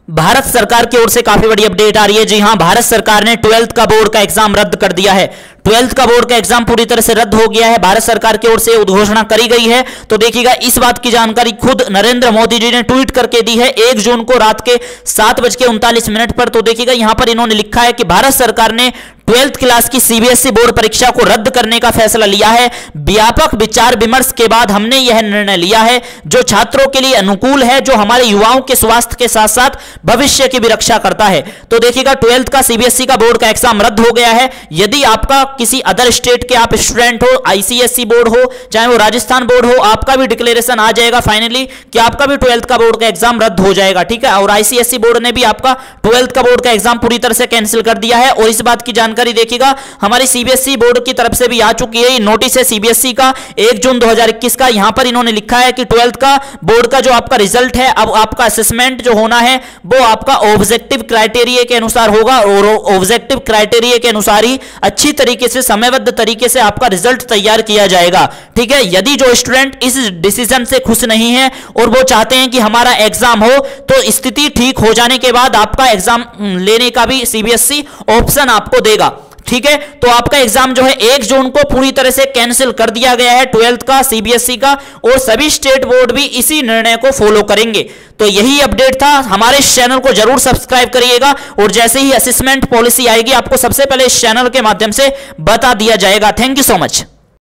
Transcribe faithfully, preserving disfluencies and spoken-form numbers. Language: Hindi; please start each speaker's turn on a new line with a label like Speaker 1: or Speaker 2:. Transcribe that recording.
Speaker 1: भारत सरकार की ओर से काफी बड़ी अपडेट आ रही है। जी हां, भारत सरकार ने ट्वेल्थ का बोर्ड का एग्जाम रद्द कर दिया है। ट्वेल्थ का बोर्ड का एग्जाम पूरी तरह से रद्द हो गया है। भारत सरकार की ओर से उद्घोषणा करी गई है। तो देखिएगा, इस बात की जानकारी खुद नरेंद्र मोदी जी ने ट्वीट करके दी है एक जून को रात के सात बज के उनतालीस मिनट पर। तो देखिएगा, यहां पर इन्होंने लिखा है कि भारत सरकार ने ट्वेल्थ क्लास की सीबीएसई बोर्ड परीक्षा को रद्द करने का फैसला लिया है। व्यापक विचार विमर्श के बाद हमने यह निर्णय लिया है जो छात्रों के लिए अनुकूल है, जो हमारे युवाओं के स्वास्थ्य के साथ साथ भविष्य की भी रक्षा करता है। तो देखिएगा, ट्वेल्थ का सीबीएसई का बोर्ड का एग्जाम रद्द हो गया है। यदि आपका किसी अदर स्टेट के आप स्टूडेंट हो, आईसीएसई बोर्ड हो चाहे वो राजस्थान बोर्ड हो, आपका भी डिक्लेरेशन आ जाएगा फाइनली कि आपका भी ट्वेल्थ का बोर्ड का एग्जाम रद्द हो जाएगा। ठीक है, और आईसीएसई बोर्ड ने भी आपका ट्वेल्थ का बोर्ड का एग्जाम पूरी तरह से कैंसिल कर दिया है। और इस बात की जानकारी देखिएगा, हमारी सीबीएसई बोर्ड की तरफ से भी आ चुकी है। नोटिस है सीबीएसई का एक जून दो हज़ार इक्कीस का। यहां पर इन्होंने लिखा है कि ट्वेल्थ का बोर्ड का जो आपका रिजल्ट है, अब आपका असेसमेंट जो होना है वो आपका ऑब्जेक्टिव क्राइटेरिया के अनुसार होगा और ऑब्जेक्टिव क्राइटेरिया के अनुसार ही अच्छी तरीके से समयबद्ध तरीके से आपका रिजल्ट तैयार किया जाएगा। ठीक है, यदि जो स्टूडेंट इस डिसीजन से खुश नहीं है और वो चाहते हैं कि हमारा एग्जाम हो, तो स्थिति ठीक हो जाने के बाद आपका एग्जाम लेने का भी सीबीएसई ऑप्शन आपको देगा। ठीक है, तो आपका एग्जाम जो है एक जून को पूरी तरह से कैंसिल कर दिया गया है ट्वेल्थ का सीबीएसई का, और सभी स्टेट बोर्ड भी इसी निर्णय को फॉलो करेंगे। तो यही अपडेट था। हमारे इस चैनल को जरूर सब्सक्राइब करिएगा और जैसे ही असेसमेंट पॉलिसी आएगी आपको सबसे पहले इस चैनल के माध्यम से बता दिया जाएगा। Thank you so much.